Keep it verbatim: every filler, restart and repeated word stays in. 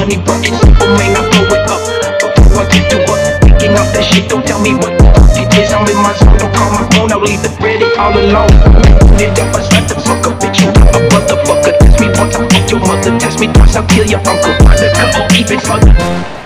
money, but it's simple, man, I blow it up. Before I get to work, picking up that shit, don't tell me what the fuck it is. I'm in my zone, don't call my phone, I'll leave the ready all alone. It up, I start to fuck up, bitch, you a motherfucker. Test me once, I'll fuck your mother. Test me twice, I'll kill your uncle. Undercover, even further.